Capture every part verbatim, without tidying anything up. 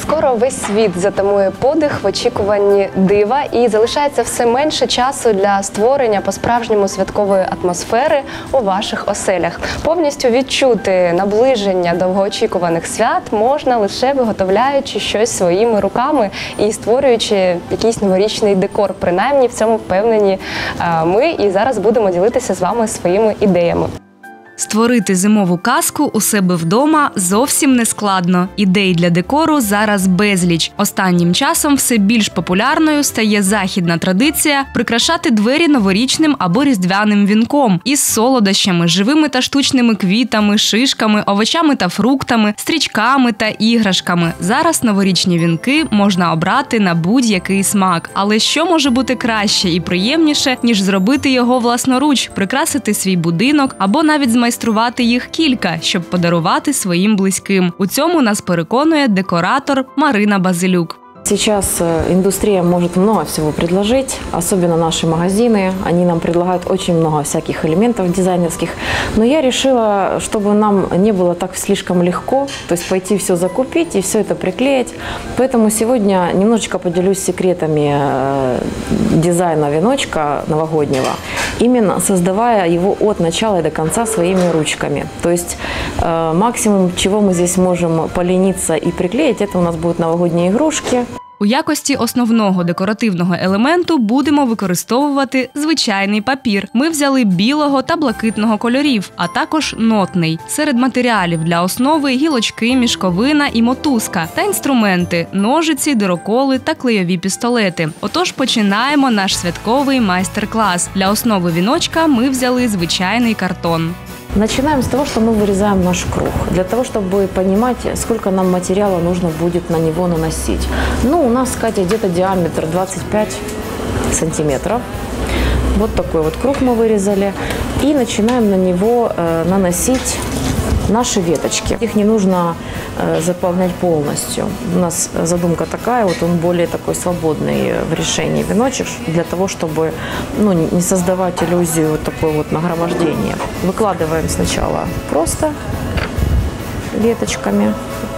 Скоро весь світ затамує подих в очікуванні дива і залишається все менше часу для створення по-справжньому святкової атмосфери у ваших оселях. Повністю відчути наближення довгоочікуваних свят можна лише виготовляючи щось своїми руками і створюючи якийсь новорічний декор. Принаймні в цьому впевнені ми, і зараз будемо ділитися з вами своїми ідеями. Створити зимову казку у себе вдома зовсім не складно. Ідей для декору зараз безліч. Останнім часом все більш популярною стає західна традиція прикрашати двері новорічним або різдвяним вінком із солодощами, живими та штучними квітами, шишками, овочами та фруктами, стрічками та іграшками. Зараз новорічні вінки можна обрати на будь-який смак. Але що може бути краще і приємніше, ніж зробити його власноруч, прикрасити свій будинок або навіть змайструвати майструвати їх кілька, щоб подарувати своїм близьким. У цьому нас переконує декоратор Марина Базилюк. Сейчас индустрия может много всего предложить, особенно наши магазины. Они нам предлагают очень много всяких элементов дизайнерских. Но я решила, чтобы нам не было так слишком легко, то есть пойти все закупить и все это приклеить. Поэтому сегодня немножечко поделюсь секретами дизайна веночка новогоднего, именно создавая его от начала и до конца своими ручками. То есть максимум, чего мы здесь можем полениться и приклеить, это у нас будут новогодние игрушки. У якості основного декоративного елементу будемо використовувати звичайний папір. Ми взяли білого та блакитного кольорів, а також нотний. Серед матеріалів для основи – гілочки, мішковина і мотузка. Та інструменти – ножиці, дироколи та клейові пістолети. Отож, починаємо наш святковий майстер-клас. Для основи віночка ми взяли звичайний картон. Начинаем с того, что мы вырезаем наш круг, для того, чтобы понимать, сколько нам материала нужно будет на него наносить. Ну, у нас, Катя, где-то диаметр двадцать пять сантиметров. Вот такой вот круг мы вырезали. И начинаем на него э, наносить наши веточки. Их не нужно э, заполнять полностью. У нас задумка такая, вот он более такой свободный в решении веночек, для того, чтобы ну, не создавать иллюзию вот такой вот нагромождения. Выкладываем сначала просто веточками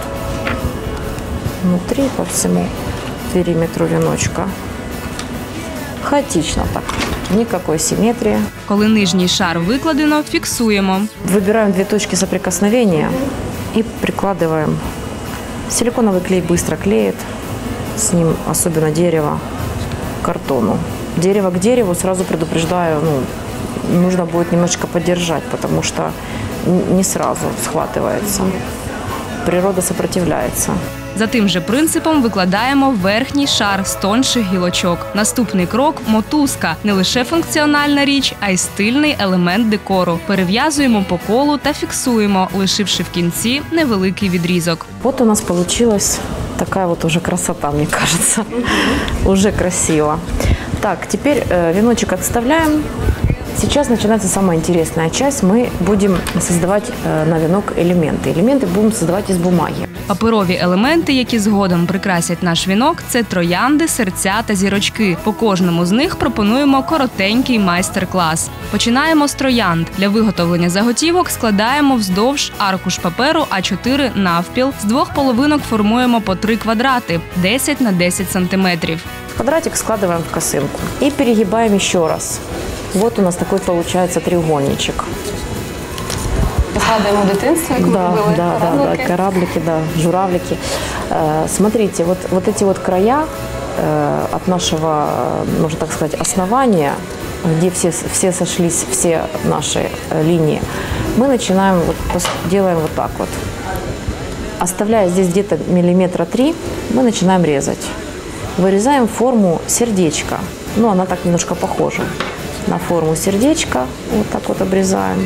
внутри по всему периметру веночка. Хаотично так. Никакой симметрии. Коли нижній шар викладено, фіксуємо. Выбираем две точки соприкосновения и прикладываем. Силиконовый клей быстро клеит, с ним особенно дерево к картону. Дерево к дереву, сразу предупреждаю, ну, нужно будет немножечко подержать, потому что не сразу схватывается. Природа сопротивляется. За тим же принципом викладаємо верхній шар з тонших гілочок. Наступний крок – мотузка. Не лише функціональна річ, а й стильний елемент декору. Перев'язуємо по колу та фіксуємо, лишивши в кінці невеликий відрізок. Вот у нас получилась такая вот уже красота, мне кажется. Уже красиво. Так, теперь э, веночек отставляем. Сейчас начинается самая интересная часть. Мы будем создавать э, на венок элементы. Элементы будем создавать из бумаги. Паперові елементи, які згодом прикрасять наш вінок – це троянди, серця та зірочки. По кожному з них пропонуємо коротенький майстер-клас. Починаємо з троянд. Для виготовлення заготівок складаємо вздовж аркуш паперу а чотири навпіл. З двох половинок формуємо по три квадрати – десять на десять сантиметрів. Квадратик складываем в косынку и перегибаем еще раз. Вот у нас такой получается треугольничек. Згадуємо дитинство, як ми да, робили да, кораблики. Да, да, кораблики, да, журавлики. Э, смотрите, вот, вот эти вот края э, от нашего, можно так сказать, основания, где все, все сошлись, все наши э, линии, мы начинаем, вот, делаем вот так вот. Оставляя здесь где-то миллиметра три, мы начинаем резать. Вырезаем форму сердечка. Ну, она так немножко похожа на форму сердечка. Вот так вот обрезаем.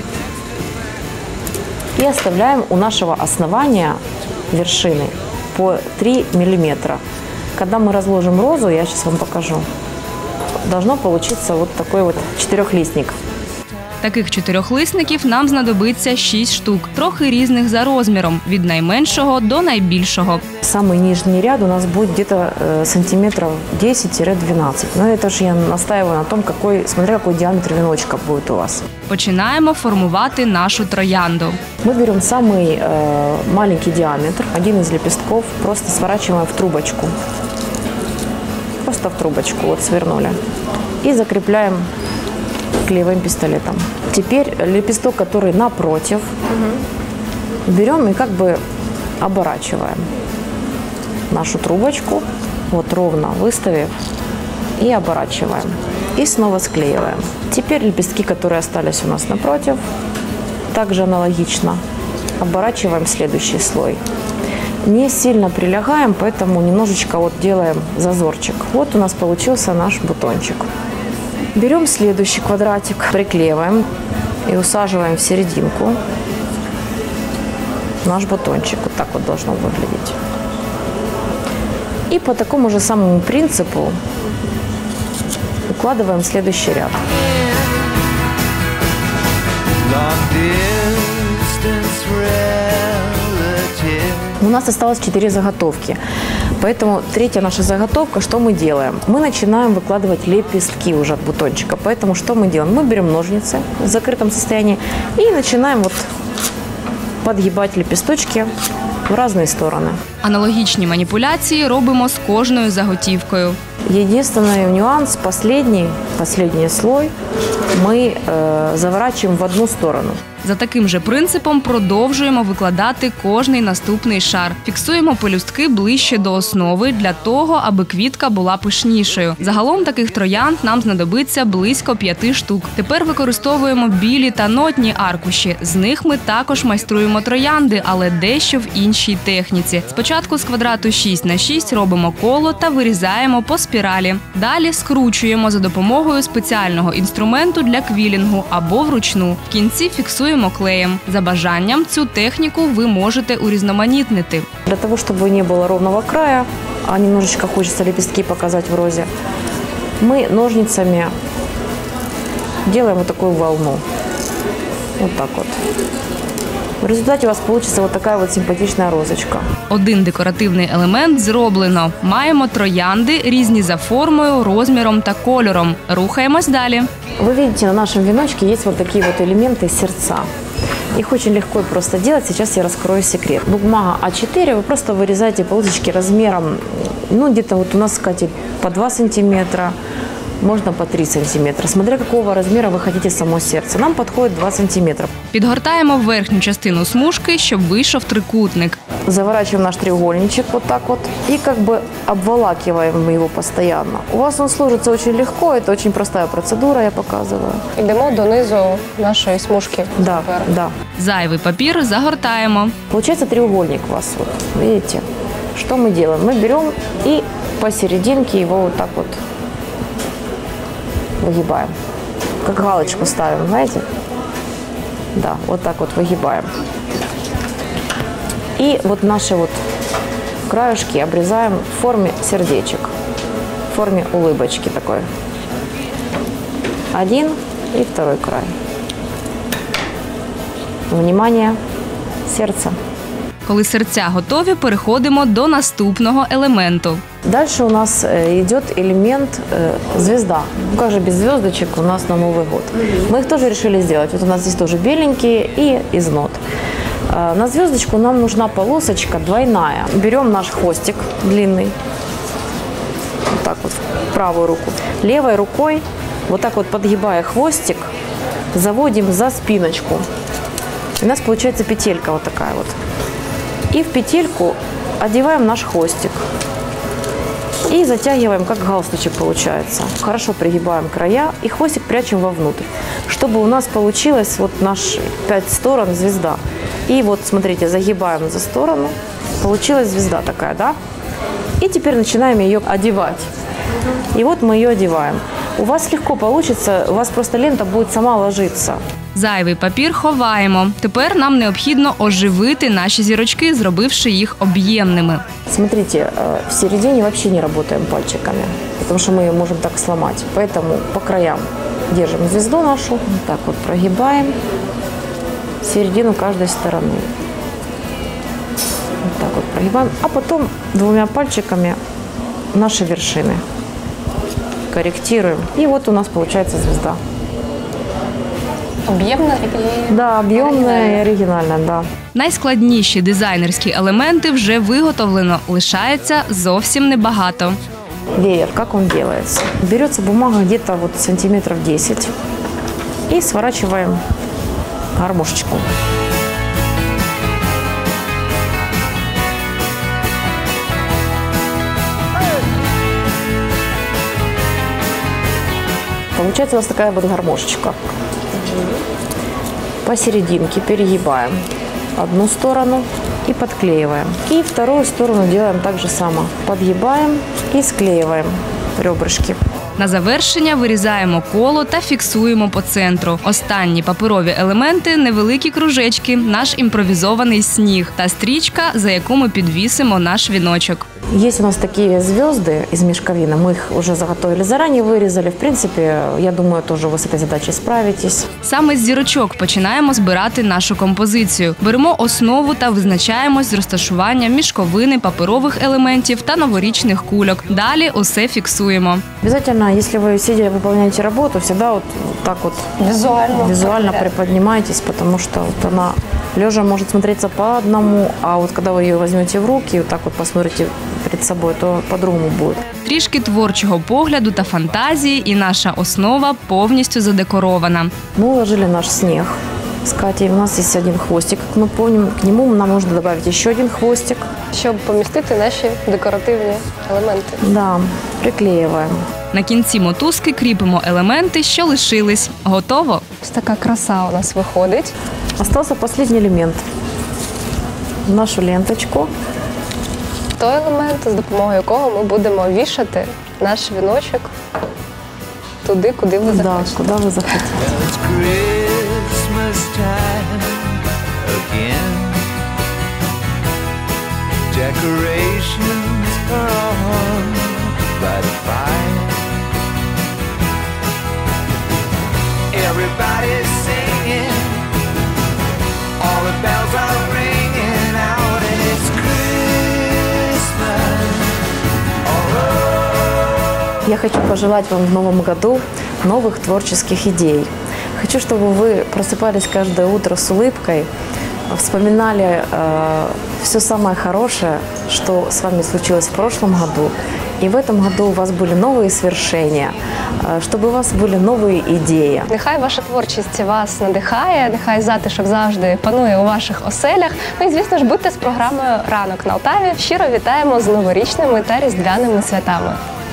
И оставляем у нашего основания вершины по три миллиметра. Когда мы разложим розу, я сейчас вам покажу, должно получиться вот такой вот четырехлистник. Таких чотирьохлисників нам знадобиться шість штук, трохи різних за розміром, від найменшого до найбільшого. самый нижний ряд у нас будет где-то э, сантиметров десять-двенадцать. Но это же я настаиваю на том, какой, смотря какой диаметр веночка будет у вас. Починаємо формувати нашу троянду. Мы берем самый э, маленький диаметр, один из лепестков, просто сворачиваем в трубочку. Просто в трубочку, вот свернули. И закрепляем клеевым пистолетом. Теперь лепесток, который напротив, угу. берем и как бы оборачиваем нашу трубочку, вот ровно выставив, и оборачиваем. И снова склеиваем. Теперь лепестки, которые остались у нас напротив, также аналогично оборачиваем следующий слой. Не сильно прилягаем, поэтому немножечко вот делаем зазорчик. Вот у нас получился наш бутончик. Берем следующий квадратик, приклеиваем и усаживаем в серединку наш бутончик. Вот так вот должно выглядеть. И по такому же самому принципу укладываем следующий ряд. У нас осталось четыре заготовки, поэтому третья наша заготовка, что мы делаем? Мы начинаем выкладывать лепестки уже от бутончика, поэтому что мы делаем? Мы берем ножницы в закрытом состоянии и начинаем вот подгибать лепесточки в разные стороны. Аналогічні маніпуляції робимо з кожною заготівкою. Единственный нюанс, последний, последний слой мы э, заворачиваем в одну сторону. За таким же принципом продовжуємо викладати кожний наступний шар. Фіксуємо пелюстки ближче до основи для того, аби квітка була пишнішою. Загалом таких троянд нам знадобиться близько п'яти штук. Тепер використовуємо білі та нотні аркуші. З них ми також майструємо троянди, але дещо в іншій техніці. Спочатку з квадрату шість на шість робимо коло та вирізаємо по спіралі. Далі скручуємо за допомогою спеціального інструменту для квілінгу або вручну. В кінці фіксуємо клеєм. За бажанням цю техніку ви можете урізноманітнити. Для того, чтобы не было ровного края, а немножечко хочется лепестки показать в розе, мы ножницами делаем вот такую волну. Вот так вот. В результате у вас получится вот такая вот симпатичная розочка. Один декоративний елемент зроблено. Маємо троянди різні за формою, розміром та кольором. Рухаємось далі. Вы видите, на нашем веночке есть вот такие вот элементы сердца. Их очень легко и просто делать. Сейчас я раскрою секрет. Бумага а четыре, вы просто вырезаете полосочки размером, ну, где-то вот у нас, кстати, по два сантиметра, можно по три сантиметра, смотря какого размера вы хотите само сердце. Нам подходит два сантиметра. Підгортаємо верхню частину смужки, щоб вийшов трикутник. Заворачиваем наш треугольничек вот так вот и как бы обволакиваем его постоянно. У вас он сложится очень легко, это очень простая процедура, я показываю. Йдемо донизу нашої смужки. Да, да. Зайвий папір загортаємо. Получается треугольник у вас, вот, видите? Что мы делаем? Мы берем и посерединке его вот так вот выгибаем. Как галочку ставим, знаете? Да, вот так вот выгибаем. И вот наши вот краешки обрезаем в форме сердечек, в форме улыбочки такой. Один и второй край. Внимание, сердце. Коли серця готові, переходимо до наступного елементу. Дальше у нас идет элемент э, звезда. Ну как же без звездочек у нас на Новый год? Мы их тоже решили сделать. Вот у нас здесь тоже беленькие и из нот. Э, на звездочку нам нужна полосочка двойная. Берем наш хвостик длинный, вот так вот в правую руку. Левой рукой, вот так вот подгибая хвостик, заводим за спиночку. У нас получается петелька вот такая вот. И в петельку одеваем наш хвостик. И затягиваем, как галстучек получается. Хорошо пригибаем края и хвостик прячем вовнутрь, чтобы у нас получилось вот наш пять сторон звезда. И вот, смотрите, загибаем за сторону. Получилась звезда такая, да? И теперь начинаем ее одевать. И вот мы ее одеваем. У вас легко получится, у вас просто лента будет сама ложиться. Зайвий папір ховаємо. Тепер нам необхідно оживити наші зірочки, зробивши їх об'ємними. Смотрите, в середине вообще не работаем пальчиками, потому что мы ее можем так сломать. Поэтому по краям держим звезду нашу, вот так вот прогибаем середину каждой стороны. Вот так вот прогибаем, а потом двумя пальчиками наши вершины корректируем. И вот у нас получается звезда. Об'ємна і Да, объемная и оригинальная, да. Найскладніші дизайнерські елементи вже виготовлено, лишається зовсім небагато. Веер, как он делается? Берется бумага где-то вот сантиметров десять и сворачиваем гармошечку. Получается у нас такая вот гармошечка. Посерединке перегибаем одну сторону и подклеиваем. И вторую сторону делаем так же само. Подгибаем и склеиваем ребрышки. На завершення вирізаємо коло та фіксуємо по центру. Останні паперові елементи – невеликі кружечки, наш імпровізований сніг та стрічка, за яку ми підвісимо наш віночок. Есть у нас такие звезды из мешковины. Мы их уже заготовили заранее, вырезали. В принципе, я думаю, тоже вы с этой задачей справитесь. Саме з зірочок починаємо збирати нашу композицію. Беремо основу та визначаємось з розташуванням мішковини, паперових елементів та новорічних кульок. Далі усе фіксуємо. Обязательно, если вы сидя выполняете работу, всегда вот так вот візуально, визуально приподнимайтесь, потому что вот она лежа может смотреться по одному, а вот когда вы ее возьмете в руки и вот так вот посмотрите перед собой, то по-другому будет. Трішки творчого погляду та фантазії, і наша основа повністю задекорована. Мы уложили наш снег с Катей. У нас есть один хвостик, как мы помним. К нему нам нужно добавить еще один хвостик. щоб помістити наші декоративні елементи. Да, приклеиваем. На кінці мотузки кріпимо елементи, що лишились. Готово? Ось така краса у нас виходить. Остался последний элемент. Нашу ленточку. Той елемент, з допомогою якого ми будемо вішати наш віночок туди, куди ви Да, захочете. куда вы захотите. It's Christmas time again. Decorations are on by the fire. Everybody's singing, all the bells are ringing out, and it's Christmas all over. Я хочу пожелать вам в новом году новых творческих идей. Хочу, чтобы вы просыпались каждое утро с улыбкой, вспоминали э, все самое хорошее, что с вами случилось в прошлом году. И в этом году у вас были новые свершения, э, чтобы у вас были новые идеи. Нехай ваша творчість вас надихає, нехай затишок завжди панує у ваших оселях. Ну і, звісно ж, будьте з програмою «Ранок на Алтаві». Щиро вітаємо з новорічними та різдвяними святами.